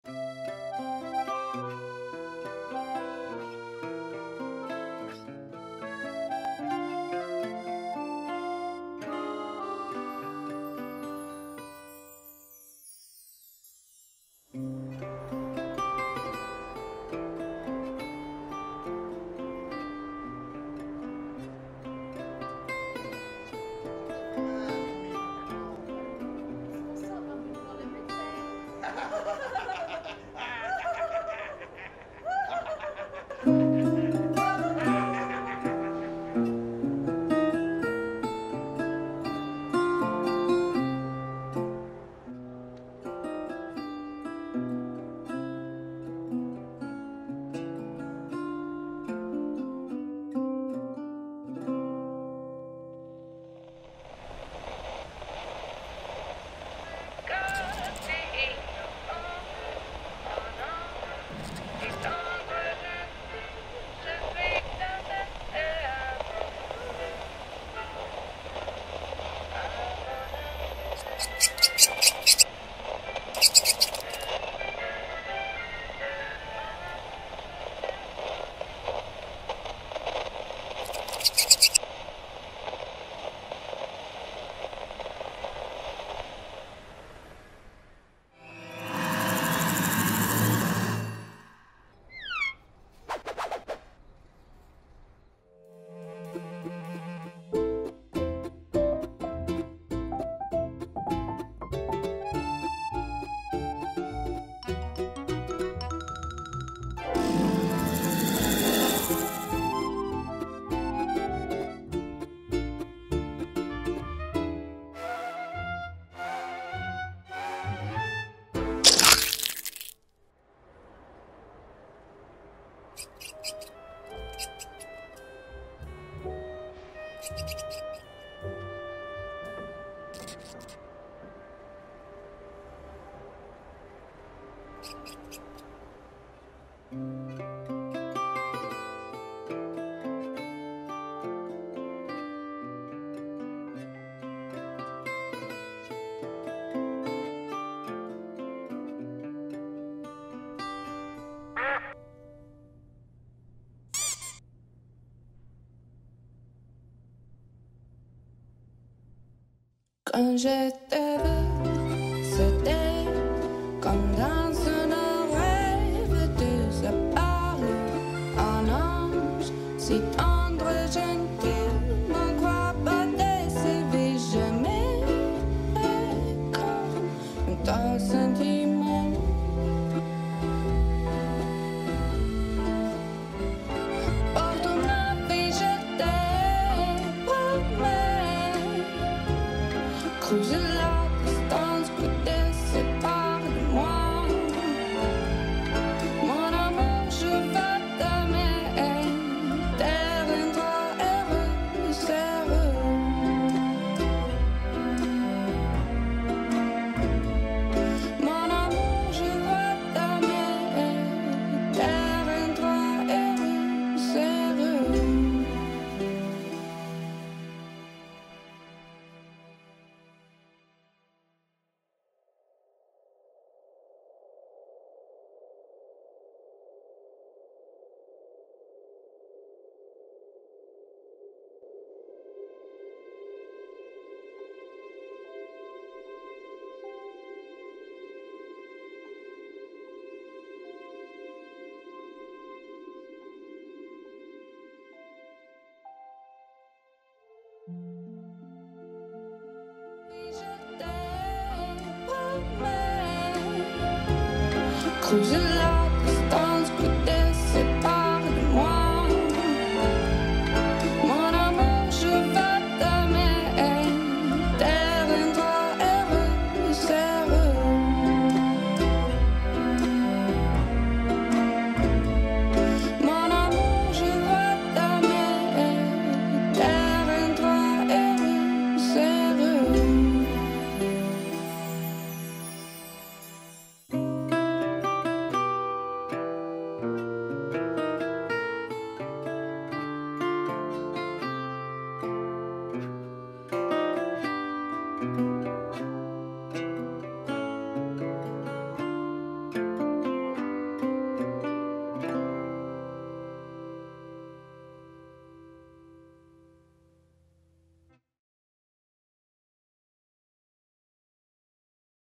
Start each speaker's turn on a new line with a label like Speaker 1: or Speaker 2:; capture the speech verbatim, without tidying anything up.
Speaker 1: Quand je te veux, c'était comme dans un rêve, tu se parles, un ange si tendre, gentil, m'en crois pas décévé jamais, comme ton sentiment. Pour ton vie, je te promets. Cruiser la distance qui te sépare de moi. Mon amour, je veux t'aimer. Te rendre heureux, heureux. Mon amour, je veux t'aimer. Te rendre heureux, heureux. Je te promets. Cruiser